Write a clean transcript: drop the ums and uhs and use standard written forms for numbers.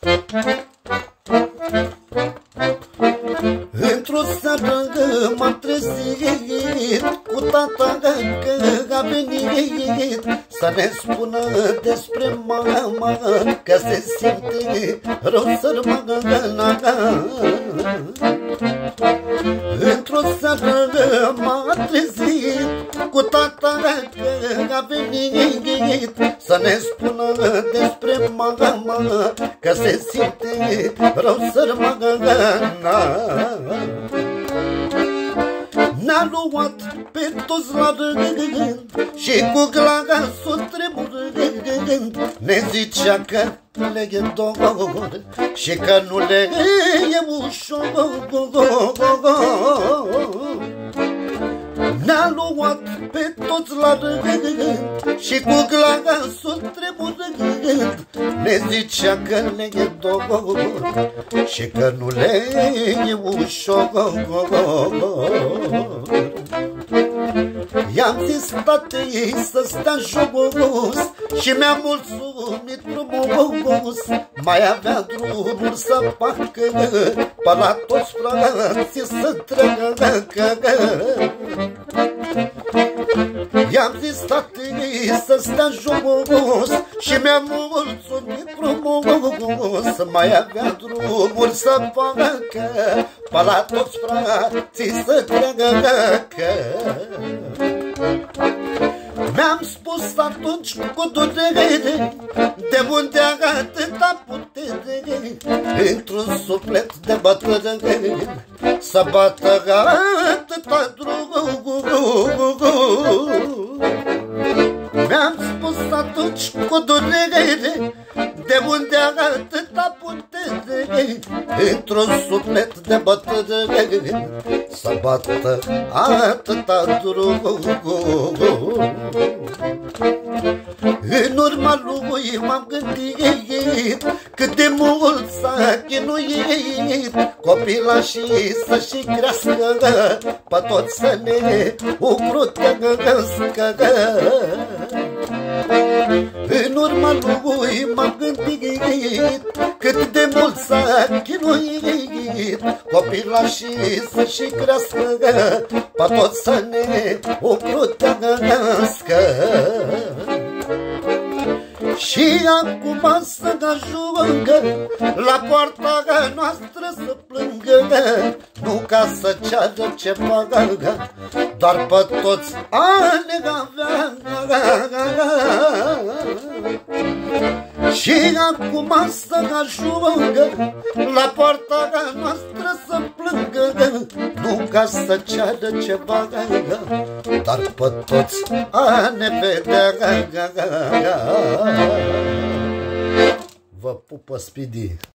Într-o seară m-am trezit cu tata că a venit să ne spună despre mama, că se simte rău sărmana. Într-o seară m-am trezit cu tata că a venit să ne spună despre mama, că se simte rău sărmana. Ne-a luat pe toți la rând și cu glasul tremurând ne zicea că le e dor și că nu le e ușor. Ne-a luat pe toți la rând și cu glasul tremurând ne zicea că le e dor și că nu le e ușor. I-am zis tatei să stea jos și mi-a mulțumit frumos. Mai avea drumuri să facă pe la toți frații să treacă. I-am zis tatei să stea jos și mi-a mulțumit frumos. Mai avea drumuri să facă pe la toți frații să treacă. Mi-am spus atunci cu durere de unde atâta putere într-un suflet de bătrâni să bată atâta drum. Mi-am spus atunci cu durere de unde atâta putere într-un suflet de bătrâni să bată atâta drum. În urma lui m-am gândit cât de mult s-a chinuit copilașii să-și crească, pe toți să ne ocrotească. În urma lui m-am gândit cât de mult s-a chinuit copilașii să-și crească, pe toți să ne ocrotească. Și acum să ajungă la poarta noastră să plângă, nu ca să ceară ceva, doar pe toți a ne avea. Și acum să ajungă la poarta noastră să plângă, nu ca să ceară ceva, dar pe toți a ne vedea. Vă pupă, Speedy.